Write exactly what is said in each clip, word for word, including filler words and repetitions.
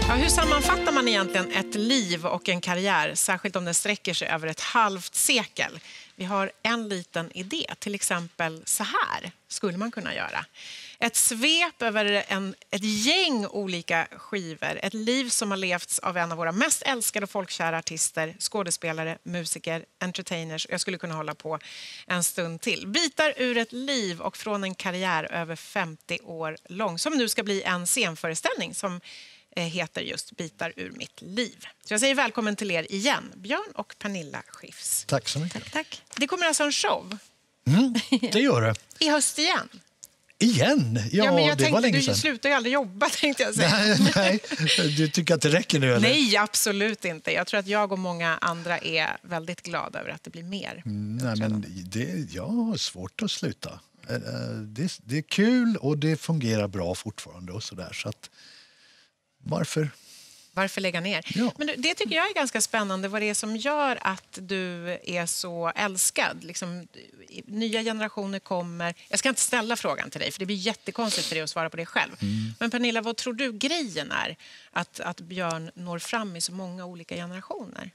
Ja, hur sammanfattar man egentligen ett liv och en karriär, särskilt om den sträcker sig över ett halvt sekel? Vi har en liten idé, till exempel så här skulle man kunna göra. Ett svep över en, ett gäng olika skivor, ett liv som har levts av en av våra mest älskade och folkkära artister, skådespelare, musiker, entertainers. Jag skulle kunna hålla på en stund till. Bitar ur ett liv och från en karriär över femtio år lång, som nu ska bli en scenföreställning som heter just Bitar ur mitt liv. Så jag säger välkommen till er igen, Björn och Pernilla Skifs. Tack så mycket. Tack, tack. Det kommer alltså en show. Mm, det gör det. I höst igen. Igen? Ja, ja men jag det tänkte, var länge du sedan. slutar ju aldrig jobba, tänkte jag säga. Nej, nej, du tycker att det räcker nu, eller? Nej, absolut inte. Jag tror att jag och många andra är väldigt glada över att det blir mer. Mm, nej, men det, jag har svårt att sluta. Det, det är kul och det fungerar bra fortfarande och sådär. Så att, varför? Varför lägga ner? Ja. Men det tycker jag är ganska spännande. Vad det är som gör att du är så älskad. Liksom, nya generationer kommer. Jag ska inte ställa frågan till dig, för det blir jättekonstigt för dig att svara på det själv. Mm. Men Pernilla, vad tror du grejen är att, att Björn når fram i så många olika generationer?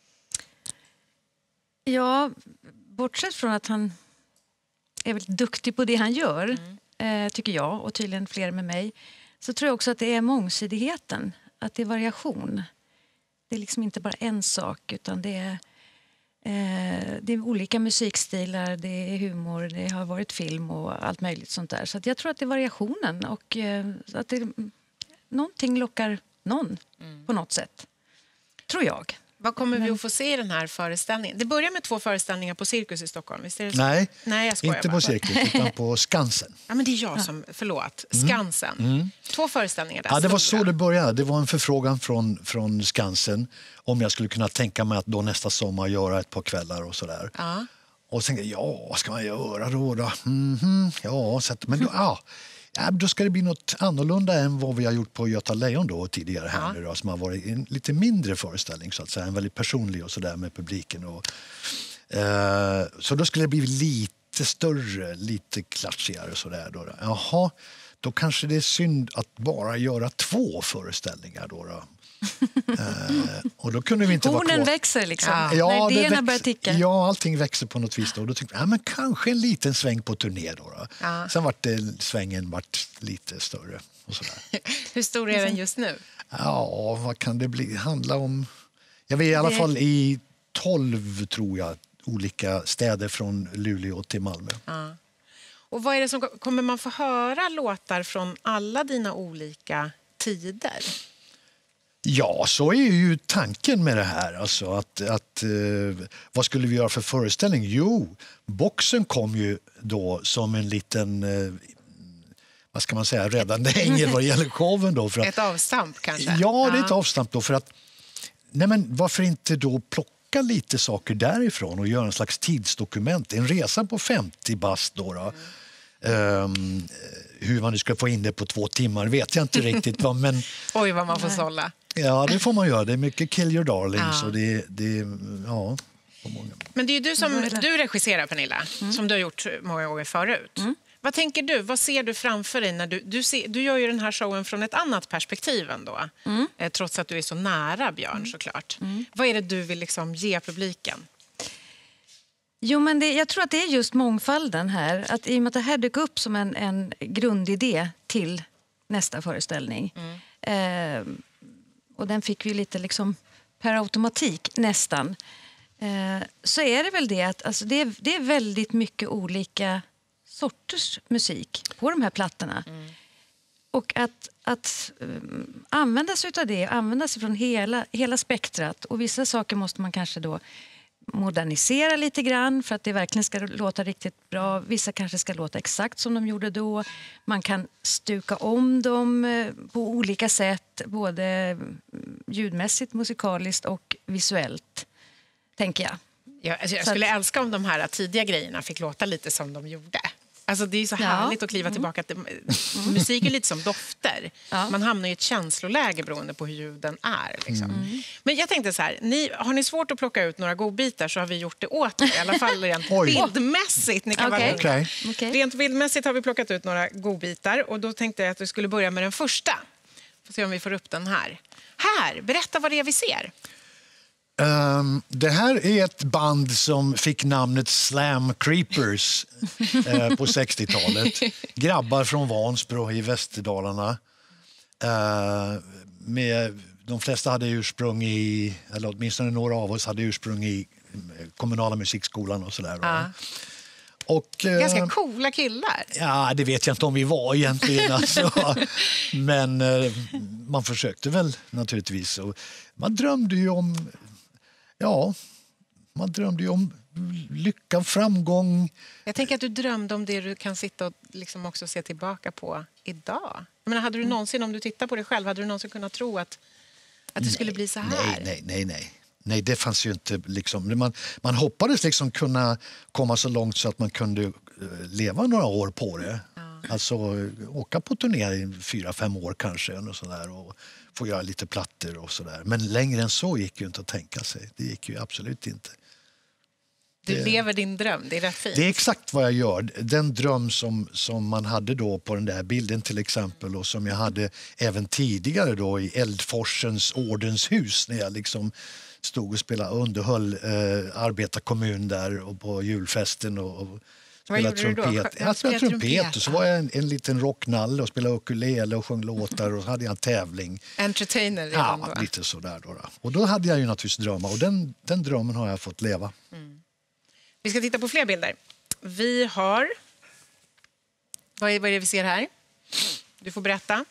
Ja, bortsett från att han är väldigt duktig på det han gör, mm. eh, tycker jag, och tydligen fler med mig, så tror jag också att det är mångsidigheten. Att det är variation. Det är liksom inte bara en sak, utan det är, eh, det är olika musikstilar, det är humor, det har varit film och allt möjligt sånt där. Så att jag tror att det är variationen och eh, att det, någonting lockar någon mm. på något sätt. Tror jag. Vad kommer vi att få se i den här föreställningen? Det börjar med två föreställningar på Cirkus i Stockholm. Visst är det så? Nej, Nej jag inte bara. på Cirkus utan på Skansen. Ja, men det är jag som, förlåt, Skansen. Mm. Mm. Två föreställningar där. Ja, det var så det började. Det var en förfrågan från, från Skansen om jag skulle kunna tänka mig att då nästa sommar göra ett par kvällar och sådär. Ja. Och så tänkte jag, ja, vad ska man göra då? då? Mm-hmm. Ja, så att, men då, ja. Ja, då ska det bli något annorlunda än vad vi har gjort på Göta Lejon då tidigare här ja. nu då, som har varit en lite mindre föreställning så att säga, en väldigt personlig och så där med publiken och eh, så då skulle det bli lite större, lite klatschigare så där då. Jaha, då kanske det är synd att bara göra två föreställningar då. då. uh, och då kunde vi inte Hornen vara kvar. växer liksom. Ja, ja, när idéerna växer, börjar ticka. Ja, allting växer på något vis då. Och då tänkte jag, ja, men kanske en liten sväng på turné då. då. Ja. Sen vart det, svängen vart lite större och sådär. Hur stor är den just nu? Ja, vad kan det bli? Handla om, jag vet i alla det... fall i tolv tror jag, olika städer från Luleå till Malmö. Ja. Och vad är det som kommer man få höra låtar från alla dina olika tider? Ja, så är ju tanken med det här. Alltså att, att, eh, vad skulle vi göra för föreställning? Jo, boxen kom ju då som en liten, eh, vad ska man säga, räddande ängel vad det gäller showen då. För att, ett avstamp kanske? Ja, det är ett avstamp då för att, nej men varför inte då plocka lite saker därifrån och göra en slags tidsdokument. En resa på femtio bast då. då. Mm. Um, hur man nu ska få in det på två timmar vet jag inte riktigt. Va? Men, oj, vad man får sålla. Ja, det får man göra. Det är mycket Kill Your Darlings ja. och det, det ja, på många. Men det är ju du som du regisserar, Pernilla, mm. som du har gjort många gånger förut. Mm. Vad tänker du? Vad ser du framför dig när du du, ser, du gör ju den här showen från ett annat perspektiv ändå. Mm. Eh, trots att du är så nära Björn mm. såklart. Mm. Vad är det du vill liksom ge publiken? Jo, men det, jag tror att det är just mångfalden här. Att i och med att det här dök upp som en, en grundidé till nästa föreställning. Mm. Eh, och den fick vi lite liksom per automatik nästan. Eh, så är det väl det att alltså det, är, det är väldigt mycket olika sorters musik på de här plattorna. Mm. Och att, att um, använda sig av det, använda sig från hela, hela spektrat. Och vissa saker måste man kanske då modernisera lite grann för att det verkligen ska låta riktigt bra. Vissa kanske ska låta exakt som de gjorde då. Man kan stuka om dem på olika sätt, både ljudmässigt, musikaliskt och visuellt, tänker jag. Ja, alltså jag skulle att... älska om de här tidiga grejerna fick låta lite som de gjorde. Alltså det är så härligt ja. att kliva mm. tillbaka till mm. musik är lite som dofter. Ja. Man hamnar i ett känsloläge beroende på hur ljuden är. Liksom. Mm. Men jag tänkte så här, ni, har ni svårt att plocka ut några godbitar så har vi gjort det åt er. I alla fall rent bildmässigt. Ni kan okay. vara okay. Rent bildmässigt har vi plockat ut några godbitar. Och då tänkte jag att vi skulle börja med den första. Får se om vi får upp den här. Här, berätta vad det är vi ser. Um, det här är ett band som fick namnet Slam Creepers uh, på sextiotalet. Grabbar från Vansbro i Västerdalarna. Uh, med, de flesta hade ursprung i, eller åtminstone några av oss hade ursprung i kommunala musikskolan och sådär. Ja. Och, Ganska coola killar. Ja, det vet jag inte om vi var egentligen. Alltså. Men uh, man försökte väl naturligtvis. Och man drömde ju om... Ja, man drömde ju om lycka, framgång. Jag tänker att du drömde om det du kan sitta och liksom också se tillbaka på idag. Jag menar, hade du någonsin, om du tittar på dig själv, hade du någonsin kunnat tro att, att det nej, skulle bli så här? Nej, nej, nej, nej. Nej, det fanns ju inte liksom. Man, man hoppades liksom kunna komma så långt så att man kunde uh, leva några år på det. Ja. Alltså åka på turné i fyra, fem år kanske och så där, och få göra lite plattor och så där. Men längre än så gick ju inte att tänka sig. Det gick ju absolut inte. Du det, lever din dröm, det är rätt fint. Det är exakt vad jag gör. Den dröm som, som man hade då på den där bilden till exempel, och som jag hade även tidigare då i Eldforsens ordenshus när jag liksom stod och spelade och underhöll eh, arbetarkommun där och på julfesten och, och spelade trumpet. Jag spelade trumpet och så var jag en, en liten rocknalle och spelade ukulele och sjöng låtar och så hade jag en tävling. Entertainer redan ja, då. Lite sådär då, då. Och då hade jag ju naturligtvis drömmar och den, den drömmen har jag fått leva. Mm. Vi ska titta på fler bilder. Vi har... Vad är, vad är det vi ser här? Du får berätta.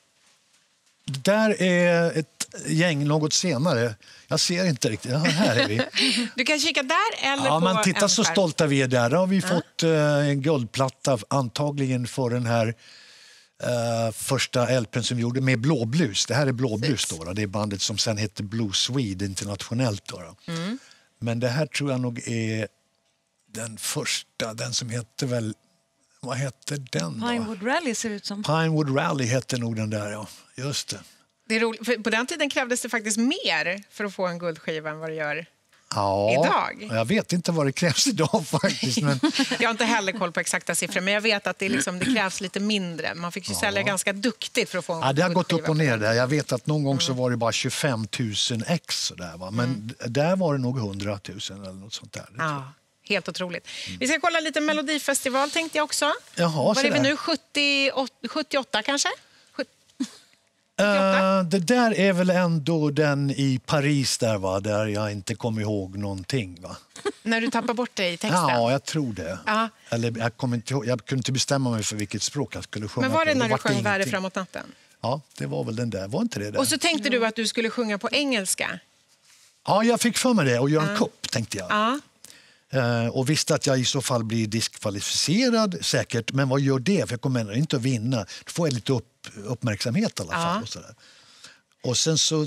Det där är ett gäng något senare. Jag ser inte riktigt. Ja, här är vi. Du kan kika där eller ja, på man tittar en så skärm. stolta vi är där. Då har vi ja. fått uh, en guldplatta antagligen för den här uh, första L P:n som vi gjorde med Blåblus. Det här är Blåblus då, då. Det är bandet som sen heter Blue Swede internationellt då. då. Mm. Men det här tror jag nog är den första, den som heter väl, vad heter den då? Pinewood Rally ser ut som. Pinewood Rally heter nog den där, ja. Just det. Det är roligt, för på den tiden krävdes det faktiskt mer för att få en guldskiva än vad det gör ja, idag. Jag vet inte vad det krävs idag faktiskt. Men... jag har inte heller koll på exakta siffror, men jag vet att det, liksom, det krävs lite mindre. Man fick ju ja. sälja ganska duktigt för att få en ja, det har gått upp och ner där. Jag vet att någon gång mm. så var det bara tjugofem tusen ex så där, va? Men mm. där var det nog hundra tusen eller något sånt där. Ja. Helt otroligt. Mm. Vi ska kolla lite Melodifestival tänkte jag också. Jaha, var är vi nu? sjuttio, sjuttioåtta kanske? Uh, det där är väl ändå den i Paris där, va? Där jag inte kommer ihåg någonting, va? När du tappar bort dig i texten? Ja, jag tror det. Ja. Eller, jag, kommer inte ihåg, jag kunde inte bestämma mig för vilket språk jag skulle sjunga. Men var det på. när det du sjöng Värre framåt natten? Ja, det var väl den där. Var inte det där? Och så tänkte du att du skulle sjunga på engelska? Ja, jag fick för mig det och göra en ja. kupp, tänkte jag. Ja. Uh, och visste att jag i så fall blir diskvalificerad säkert, men vad gör det? För jag kommer inte att vinna. Då får jag lite upp, uppmärksamhet i alla fall. Ja. Och, sådär. Och sen så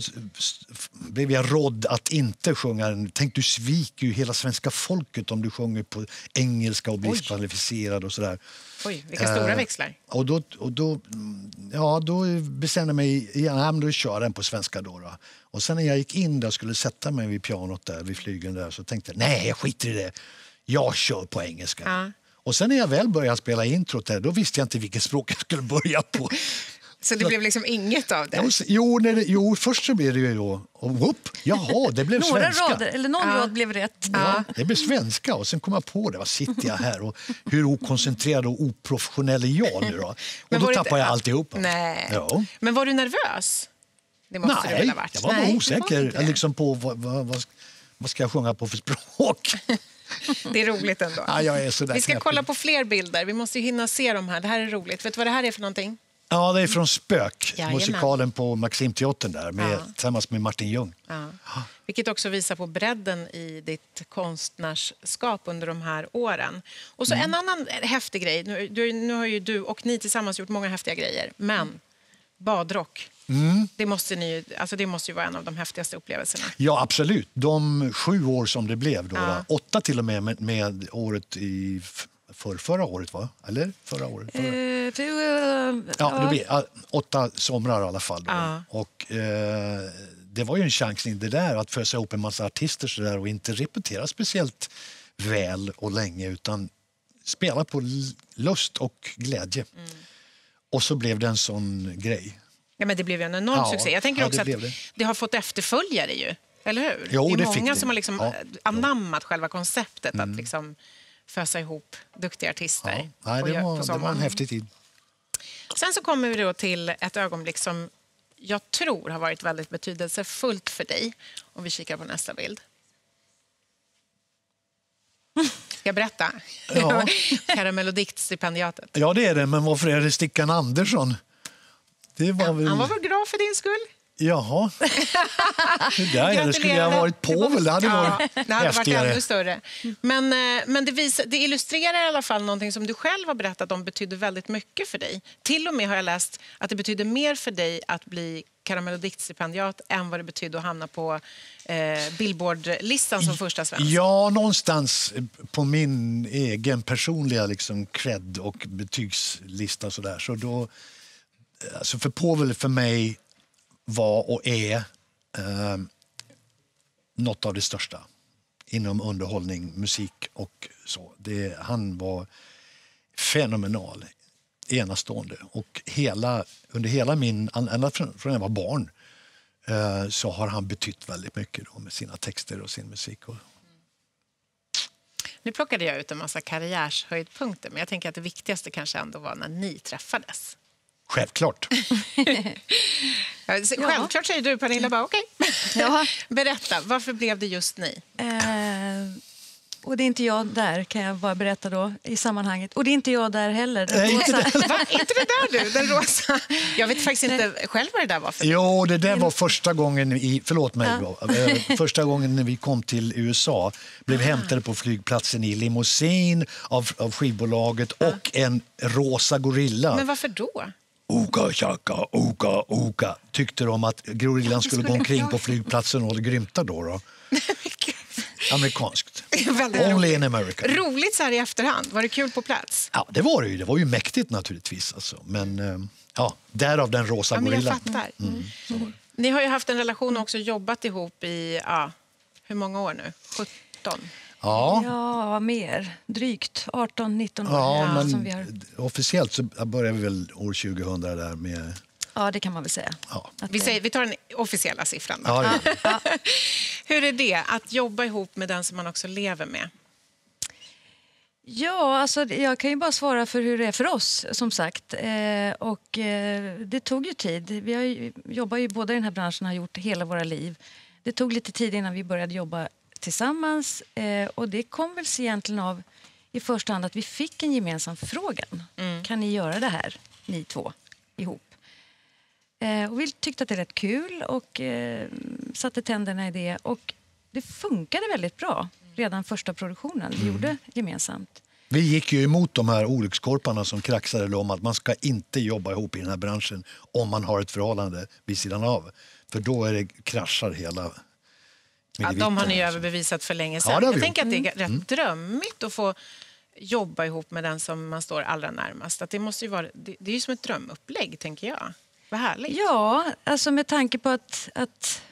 blev jag rådd att inte sjunga den. Tänk, du sviker ju hela svenska folket om du sjunger på engelska och blir diskvalificerad och sådär. Oj, vilka uh, stora växlar. Och då, och då, ja, då bestämde jag mig, ja, men då kör den på svenska då, då. Och sen när jag gick in där och skulle sätta mig vid pianot där, vid flygeln där, så tänkte jag, nej, jag skiter i det. Jag kör på engelska. Ja. Och sen när jag väl började spela introt där, då visste jag inte vilket språk jag skulle börja på. Så det blev liksom inget av det? Jo, när det, jo först så blev det ju då, och whoop, jaha, det blev Några svenska. rader, eller någon ja. rad blev rätt. Ja, det blev svenska och sen kom jag på det, vad sitter jag här och hur okoncentrerad och oprofessionell är jag nu då? Och men då tappade inte, jag alltihopa. Nej. Ja. Men var du nervös? Det måste nej, du väl ha varit. jag var bara nej, osäker liksom på vad, vad, vad, vad ska jag sjunga på för språk. Det är roligt ändå. Ja, jag är så där Vi ska knäpp. kolla på fler bilder. Vi måste ju hinna se dem här. Det här är roligt. Vet du vad det här är för någonting? Ja, det är från Spök, Jajamän. musikalen på Maximteatern där med, ja. tillsammans med Martin Ljung. Ja. Vilket också visar på bredden i ditt konstnärskap under de här åren. Och så mm. en annan häftig grej. Nu, du, nu har ju du och ni tillsammans gjort många häftiga grejer. Men badrock, mm. det, måste ni, alltså det måste ju vara en av de häftigaste upplevelserna. Ja, absolut. De sju år som det blev då. Ja. då åtta till och med med, med året i... För förra året, va? Eller förra året? Förra. Uh, för, uh, ja, det blir uh, åtta somrar i alla fall. Då. Uh. Och uh, det var ju en chansning det där att fösa ihop en massa artister så där och inte repetera speciellt väl och länge utan spela på lust och glädje. Mm. Och så blev det en sån grej. Ja, men det blev ju en enorm Ja, succé. Jag tänker ja, också det att blev det. det har fått efterföljare ju, eller hur? Jo, det är det många fick det. som har liksom Ja, anammat själva konceptet att liksom fösa ihop duktiga artister. Ja. Nej, och det, gö- på var, det var sommaren. en häftig tid. Sen så kommer vi då till ett ögonblick som jag tror har varit väldigt betydelsefullt för dig. Om vi kikar på nästa bild. Ska jag berätta? Ja. Karamell och diktstipendiatet. Ja, det är det. Men varför är det Stickan Andersson? Det var väl... Han var väl glad för din skull? Jaha. Det där det skulle jag ha varit på väl. Det hade varit ja, det hade varit häftigare. ännu större. Men, eh, men det, visar, det illustrerar i alla fall någonting som du själv har berättat om betyder väldigt mycket för dig. Till och med har jag läst att det betyder mer för dig att bli Karamell och diktstipendiat än vad det betyder att hamna på eh, Billboard-listan som första svensk. Ja, någonstans på min egen personliga liksom cred och betygslista så där. Så då, alltså för Povel för mig var och är eh, något av det största inom underhållning, musik och så. Det, han var fenomenal, enastående. Och hela, under hela min, ända från från jag var barn, eh, så har han betytt väldigt mycket då, med sina texter och sin musik. Och... Nu plockade jag ut en massa karriärshöjdpunkter, men jag tänker att det viktigaste kanske ändå var när ni träffades. Självklart. Självklart säger du, Pernilla, bara okej. Ja. Berätta, varför blev det just ni? Eh, och det är inte jag där, kan jag bara berätta då, i sammanhanget. Och det är inte jag där heller. Den Nej, rosa. Va? Inte det där du, den rosa? Jag vet faktiskt inte själv vad det där var för. Jo, det där var första gången i, förlåt mig, Ja. eh, första gången när vi kom till U S A, blev hämtade på flygplatsen i limousin av, av skivbolaget och en rosa gorilla. Men varför då? Oka, tjaka, oka, oka. Tyckte de att gorillan skulle gå omkring på flygplatsen och grymta då. då. Amerikanskt. Väldigt Only roligt. in America. Roligt så här i efterhand. Var det kul på plats? Ja, det var det ju. Det var ju mäktigt naturligtvis. Alltså. Men eh, ja, därav den rosa Ja, men jag gorillan. fattar. Mm, så var det. Ni har ju haft en relation och också jobbat ihop i, ja, hur många år nu? sjutton? Ja. Ja, mer. Drygt arton nitton år. Ja, men som vi har... officiellt så började vi väl år tjugohundra där med... Ja, det kan man väl säga. Ja. Att Vi, det- säger, vi tar den officiella siffran. Då. Ja, ja. Hur är det att jobba ihop med den som man också lever med? Ja, alltså, jag kan ju bara svara för hur det är för oss, som sagt. Eh, och eh, det tog ju tid. Vi har ju, jobbar ju båda i den här branschen, har gjort hela våra liv. Det tog lite tid innan vi började jobba tillsammans. Eh, och det kom väl egentligen av i första hand att vi fick en gemensam förfrågan. Mm. Kan ni göra det här, ni två, ihop? Eh, och vi tyckte att det är rätt kul och eh, satte tänderna i det. Och det funkade väldigt bra redan första produktionen vi gjorde gemensamt. Vi gick ju emot de här olyckskorparna som kraxade om att man ska inte jobba ihop i den här branschen om man har ett förhållande vid sidan av. För då är det kraschar hela... Ja, de har ni ju överbevisat för länge sedan. Ja, det har vi jag gjort. tänker att det är rätt drömmigt att få jobba ihop med den som man står allra närmast. Att det, måste ju vara, det, det är ju som ett drömupplägg, tänker jag. Vad härligt. Ja, alltså med tanke på att, att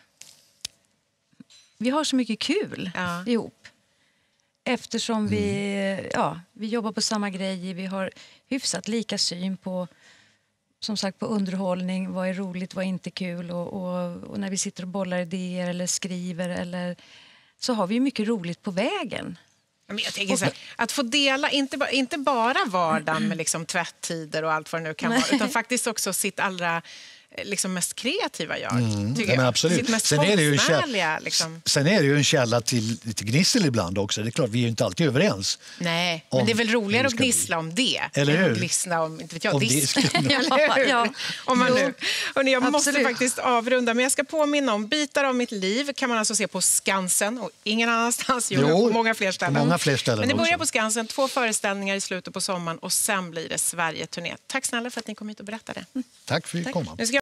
vi har så mycket kul Ja. ihop. Eftersom vi, ja, vi jobbar på samma grejer, vi har hyfsat lika syn på, som sagt, på underhållning, vad är roligt, vad är inte kul, och, och, och när vi sitter och bollar idéer eller skriver, eller, så har vi ju mycket roligt på vägen. Men jag tänker så här, att få dela, inte bara, inte bara vardagen med liksom tvätttider och allt vad det nu kan vara, utan faktiskt också sitt allra liksom mest kreativa jag. Mm, tycker ja, men jag. absolut. Sitt mest Sen är det ju en konstnärliga, källa, liksom. sen är det ju en källa till, till gnissel ibland också. Det är klart, vi är ju inte alltid överens. Nej, Om men det är väl roligare hur det att ska gnissla om det. Eller än hur? att gnissla om, inte vet jag, Om disk. disk. Eller hur? Ja, Om man jo. nu. Hörrni, jag måste Absolut. faktiskt avrunda, men jag ska påminna om Bitar av mitt liv kan man alltså se på Skansen och ingen annanstans. Jo, Jo, på många fler ställen. på många fler ställen men det börjar också. på Skansen, två föreställningar i slutet på sommaren och sen blir det Sverige-turné. Tack snälla för att ni kom hit och berättade. Tack för att vi kom. Nu ska